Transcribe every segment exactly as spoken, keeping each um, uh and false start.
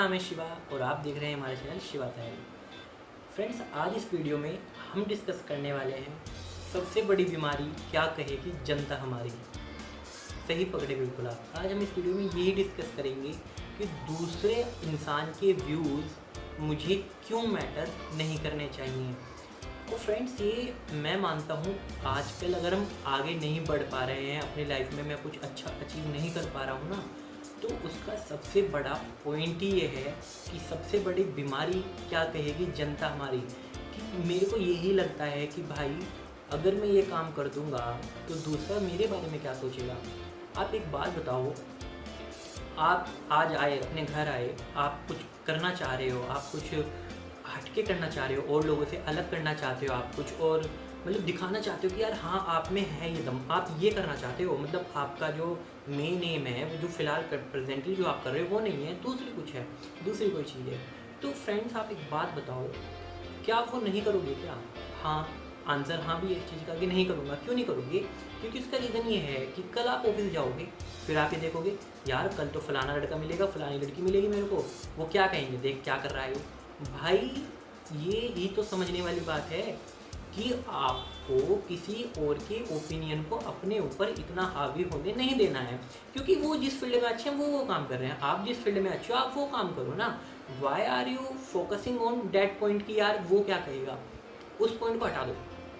नाम है शिवा और आप देख रहे हैं हमारा चैनल शिवा तैयारी। फ्रेंड्स, आज इस वीडियो में हम डिस्कस करने वाले हैं सबसे बड़ी बीमारी क्या कहेगी जनता हमारी। सही पकड़े बिल्कुल आप। आज हम इस वीडियो में यही डिस्कस करेंगे कि दूसरे इंसान के व्यूज़ मुझे क्यों मैटर नहीं करने चाहिए। तो फ्रेंड्स, ये मैं मानता हूँ आजकल अगर हम आगे नहीं बढ़ पा रहे हैं अपनी लाइफ में, मैं कुछ अच्छा अचीव नहीं कर पा रहा हूँ ना, तो उसका सबसे बड़ा पॉइंट ही ये है कि सबसे बड़ी बीमारी क्या कहेगी जनता हमारी। कि मेरे को यही लगता है कि भाई अगर मैं ये काम कर दूंगा तो दूसरा मेरे बारे में क्या सोचेगा। आप एक बात बताओ, आप आज आए, अपने घर आए, आप कुछ करना चाह रहे हो, आप कुछ हटके करना चाह रहे हो, और लोगों से अलग करना चाहते हो, आप कुछ और मतलब दिखाना चाहते हो कि यार हाँ आप में है ये दम, आप ये करना चाहते हो, मतलब आपका जो मेन एम है वो जो फिलहाल प्रेजेंटली जो आप कर रहे हो वो नहीं है, दूसरी कुछ है, दूसरी कोई चीज़ है। तो फ्रेंड्स, आप एक बात बताओ, क्या आप वो नहीं करोगे क्या? हाँ, आंसर हाँ भी इस चीज़ का कि नहीं करूँगा। क्यों नहीं करोगे? क्योंकि उसका रीज़न ये है कि कल आप ऑफिस जाओगे, फिर आप ये देखोगे यार कल तो फलाना लड़का मिलेगा, फलानी लड़की मिलेगी मेरे को, वो क्या कहेंगे, देख क्या कर रहा है वो। भाई ये ही तो समझने वाली बात है कि आपको किसी और के ओपिनियन को अपने ऊपर इतना हावी होने नहीं देना है, क्योंकि वो जिस फील्ड में अच्छे हैं वो वो काम कर रहे हैं, आप जिस फील्ड में अच्छे हो आप वो काम करो ना। Why are you focusing on that point कि यार वो क्या कहेगा, उस पॉइंट को हटा दो।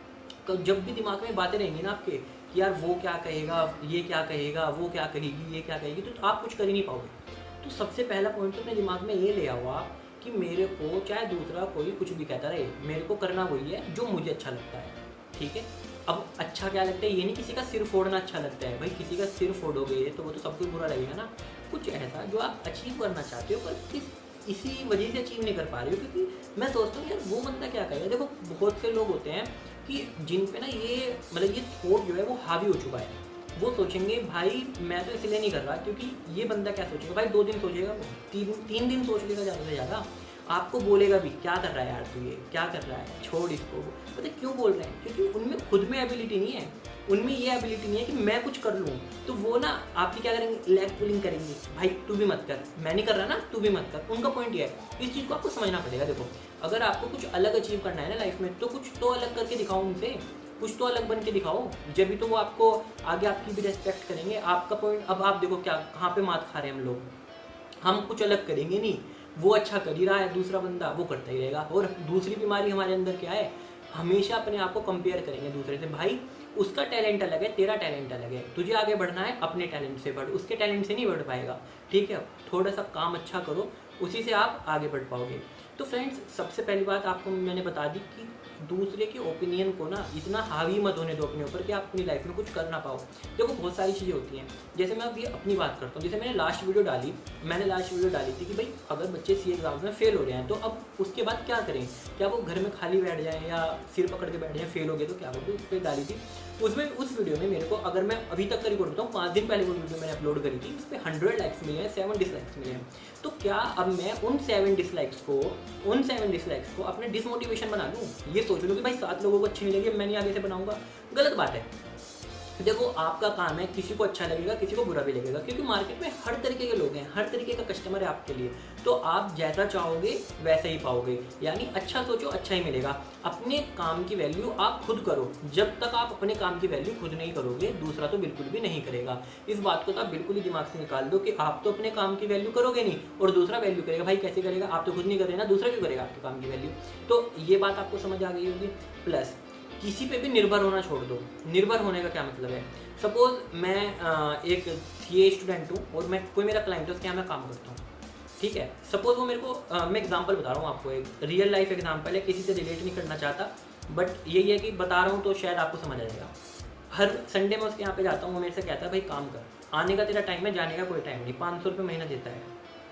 तो जब भी दिमाग में बातें रहेंगी ना आपके कि यार वो क्या कहेगा, ये क्या कहेगा, वो क्या कहेगी, ये क्या कहेगी, तो आप कुछ कर ही नहीं पाओगे। तो सबसे पहला पॉइंट तो अपने दिमाग में ये ले आओ आप कि मेरे को चाहे दूसरा कोई कुछ भी कहता रहे, मेरे को करना वही है जो मुझे अच्छा लगता है। ठीक है, अब अच्छा क्या लगता है ये नहीं किसी का सिर फोड़ना अच्छा लगता है। भाई किसी का सिर फोड़ोगे तो वो तो सबको बुरा लगेगा ना। कुछ ऐसा जो आप अचीव करना चाहते हो पर किस इसी वजह से अचीव नहीं कर पा रहे हो, क्योंकि मैं सोचता हूँ यार वो बंदा क्या कहेगा। देखो बहुत से लोग होते हैं कि जिन पे ना ये मतलब ये थॉट जो है वो हावी हो चुका है। वो सोचेंगे भाई मैं तो इसलिए नहीं कर रहा क्योंकि ये बंदा क्या सोचेगा। भाई दो दिन सोचेगा वो, तीन तीन दिन सोच लेगा ज़्यादा से ज़्यादा, आपको बोलेगा भी क्या कर रहा है यार तू, ये क्या कर रहा है, छोड़ इसको। पता क्यों बोल रहे हैं? क्योंकि उनमें खुद में एबिलिटी नहीं है, उनमें ये एबिलिटी नहीं है कि मैं कुछ कर लूँ। तो वो ना आपकी क्या करेंगे, लेग पुलिंग करेंगे, भाई तू भी मत कर, मैं नहीं कर रहा ना तू भी मत कर। उनका पॉइंट ये है, इस चीज़ को आपको समझना पड़ेगा। देखो अगर आपको कुछ अलग अचीव करना है ना लाइफ में, तो कुछ तो अलग करके दिखाओ उनसे, कुछ तो अलग बन के दिखाओ, जब भी तो वो आपको आगे आपकी भी रेस्पेक्ट करेंगे। आपका पॉइंट अब आप देखो क्या कहाँ पे मात खा रहे हैं हम लोग। हम कुछ अलग करेंगे नहीं, वो अच्छा कर ही रहा है, दूसरा बंदा वो करता ही रहेगा। और दूसरी बीमारी हमारे अंदर क्या है, हमेशा अपने आप को कंपेयर करेंगे दूसरे से। भाई उसका टैलेंट अलग है, तेरा टैलेंट अलग है, तुझे आगे बढ़ना है अपने टैलेंट से बढ़, उसके टैलेंट से नहीं बढ़ पाएगा। ठीक है, थोड़ा सा काम अच्छा करो, उसी से आप आगे बढ़ पाओगे। तो फ्रेंड्स, सबसे पहली बात आपको मैंने बता दी कि दूसरे के ओपिनियन को ना इतना हावी मत होने दो अपने ऊपर कि आप अपनी लाइफ में कुछ कर ना पाओ। देखो बहुत सारी चीज़ें होती हैं, जैसे मैं अभी अपनी बात करता हूँ। जैसे मैंने लास्ट वीडियो डाली मैंने लास्ट वीडियो डाली थी कि भाई अगर बच्चे सी एग्जाम में फेल हो रहे हैं तो अब उसके बाद क्या करें, क्या वो घर में खाली बैठ जाएँ या सिर पकड़ के बैठ जाएँ, फेल हो गए तो क्या करोगे, उस पर डाली थी। उसमें उस वीडियो में मेरे को, अगर मैं अभी तक का रिकॉर्ड बताऊँ, पाँच दिन पहले वो वीडियो मैंने अपलोड करी थी, उस पर हंड्रेड लाइक्स मिले हैं, सेवन डिसलाइक्स मिले हैं। तो क्या अब मैं उन सेवन डिसलाइक्स को उन सेवन डिसलाइक्स को अपने डिसमोटिवेशन बना लूँ, ये सोच लूँ कि भाई सात लोगों को अच्छी नहीं लगी मैं नहीं आगे से बनाऊंगा? गलत बात है। देखो आपका काम है, किसी को अच्छा लगेगा किसी को बुरा भी लगेगा, क्योंकि मार्केट में हर तरीके के लोग हैं, हर तरीके का कस्टमर है आपके लिए। तो आप जैसा चाहोगे वैसे ही पाओगे, यानी अच्छा सोचो अच्छा ही मिलेगा। अपने काम की वैल्यू आप खुद करो, जब तक आप अपने काम की वैल्यू खुद नहीं करोगे दूसरा तो बिल्कुल भी नहीं करेगा। इस बात को तो आप बिल्कुल ही दिमाग से निकाल दो कि आप तो अपने काम की वैल्यू करोगे नहीं और दूसरा वैल्यू करेगा। भाई कैसे करेगा, आप तो खुद नहीं कर रहे ना, दूसरा क्यों करेगा आपके काम की वैल्यू? तो ये बात आपको समझ आ गई होगी। प्लस किसी पे भी निर्भर होना छोड़ दो। निर्भर होने का क्या मतलब है, सपोज मैं आ, एक सीए स्टूडेंट हूँ और मैं कोई मेरा क्लाइंट है उसके यहाँ मैं काम करता हूँ। ठीक है, सपोज वो मेरे को आ, मैं एग्जांपल बता रहा हूँ आपको, एक रियल लाइफ एग्जांपल है, किसी से रिलेट नहीं करना चाहता, बट यही है कि बता रहा हूँ तो शायद आपको समझ आ जाएगा। हर संडे में उसके यहाँ पे जाता हूँ, वो मेरे से कहता है भाई काम कर, आने का तेरा टाइम है, जाने का कोई टाइम नहीं। पाँच सौ रुपये महीना देता है,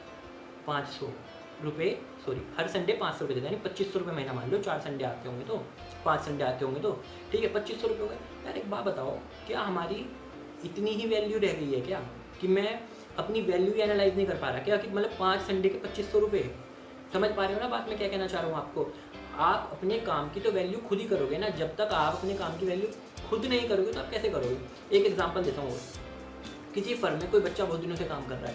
पाँच सौ रुपये सॉरी हर संडे पाँच सौ रुपये देता है, यानी पच्चीस सौ रुपये महीना मान लो, चार संडे आते होंगे तो पाँच संडे आते होंगे तो ठीक है, पच्चीस सौ रुपये हो गए। यार एक बात बताओ, क्या हमारी इतनी ही वैल्यू रह गई है क्या कि मैं अपनी वैल्यू एनालाइज नहीं कर पा रहा क्या, कि मतलब पाँच संडे के पच्चीस सौ रुपये? समझ पा रहे हो ना बात मैं क्या कहना चाह रहा हूँ आपको? आप अपने काम की तो वैल्यू खुद ही करोगे ना, जब तक आप अपने काम की वैल्यू खुद नहीं करोगे तो आप कैसे करोगे? एक एग्जाम्पल देता हूँ, किसी फर्म में कोई बच्चा बहुत दिनों से काम कर रहा है,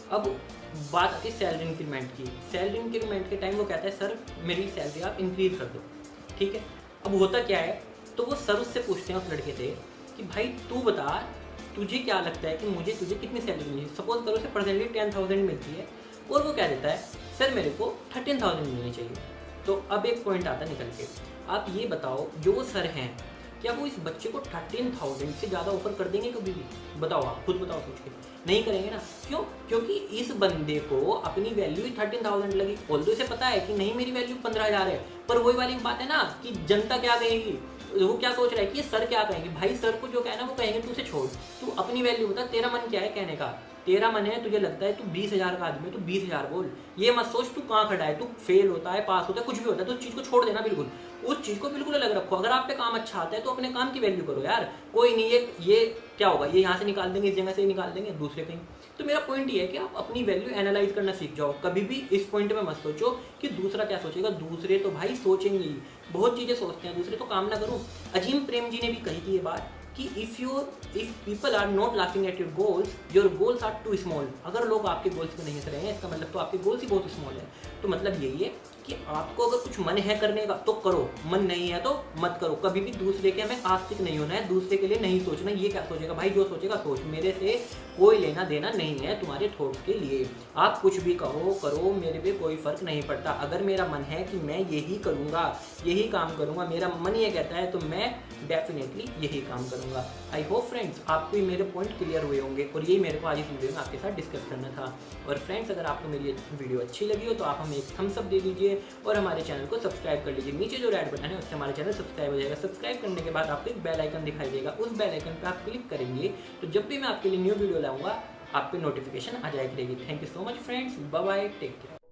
अब बात आती है सैलरी इंक्रीमेंट की। सैलरी इंक्रीमेंट के टाइम वो कहता है सर मेरी सैलरी आप इंक्रीज कर दो, ठीक है। अब होता क्या है, तो वो सर उससे पूछते हैं उस लड़के से कि भाई तू बता तुझे क्या लगता है कि मुझे तुझे कितनी सैलरी मिली। सपोज करो उसे प्रेजेंटली टेन थाउजेंड मिलती है और वो कह देता है सर मेरे को थर्टीन थाउजेंड मिलनी चाहिए। तो अब एक पॉइंट आता निकल के, आप ये बताओ जो वो सर हैं क्या वो इस बच्चे को थर्टीन थाउजेंड से ज़्यादा ऑफर कर देंगे कभी भी? बताओ, आप खुद बताओ सोच के। नहीं करेंगे ना। क्यों? क्योंकि इस बंदे को अपनी वैल्यू ही थर्टीन थाउजेंड लगी। ऑल्दो इसे पता है कि नहीं मेरी वैल्यू पंद्रह हज़ार है, पर वही वाली बात है ना कि जनता क्या कहेगी, वो क्या सोच रहा है कि ये सर क्या कहेंगे। भाई सर को जो कहना वो कहेंगे तू उसे छोड़, तू अपनी वैल्यू बता, तेरा मन क्या है कहने का। तेरा मन है, तुझे लगता है तू बीस हजार का आदमी है, तू बीस हजार बोल। ये मत सोच तू कहाँ खड़ा है, तू फेल होता है पास होता है कुछ भी होता है, तो उस चीज को छोड़ देना बिल्कुल। उस चीज को बिल्कुल अलग रखो। अगर आप पे काम अच्छा आता है तो अपने काम की वैल्यू करो यार। कोई नहीं, ये ये क्या होगा, ये यहाँ से निकाल देंगे, इस जगह से निकाल देंगे दूसरे कहीं। तो मेरा पॉइंट ये है कि आप अपनी वैल्यू एनालाइज करना सीख जाओ। कभी भी इस पॉइंट में मत सोचो कि दूसरा क्या सोचेगा। दूसरे तो भाई सोचेंगे ही, बहुत चीजें सोचते हैं दूसरे, तो काम ना करो। अजीम प्रेम जी ने भी कही थी ये बात कि if your if people are not laughing at your goals, your goals are too small. अगर लोग आपके गोल्स पे नहीं हंस रहे हैं इसका मतलब तो आपके गोल्स ही बहुत स्मॉल है। तो मतलब यही है कि आपको अगर कुछ मन है करने का तो करो, मन नहीं है तो मत करो। कभी भी दूसरे के हमें आस्तिक नहीं होना है, दूसरे के लिए नहीं सोचना ये क्या सोचेगा। भाई जो सोचेगा सोच, मेरे से कोई लेना देना नहीं है तुम्हारे थॉट्स के लिए। आप कुछ भी कहो करो, मेरे पे कोई फर्क नहीं पड़ता। अगर मेरा मन है कि मैं यही करूँगा, यही काम करूँगा, मेरा मन ये कहता है तो मैं डेफिनेटली यही काम करूँगा। आई होप फ्रेंड्स आपको मेरे पॉइंट क्लियर हुए होंगे और यही मेरे को आज इस वीडियो में आपके साथ डिस्कस करना था। और फ्रेंड्स अगर आपको मेरी वीडियो अच्छी लगी हो तो आप हमें एक थम्स अप दे दीजिए और हमारे चैनल को सब्सक्राइब कर लीजिए। नीचे जो रेड बटन है उससे हमारा चैनल सब्सक्राइब हो जाएगा। सब्सक्राइब करने के बाद आपको एक बेल आइकन दिखाई देगा, उस बेल आइकन पर आप क्लिक करेंगे तो जब भी मैं आपके लिए न्यू वीडियो लाऊंगा आप पे नोटिफिकेशन आ जाएगी रहेगी। Thank you so much friends, bye bye, take care.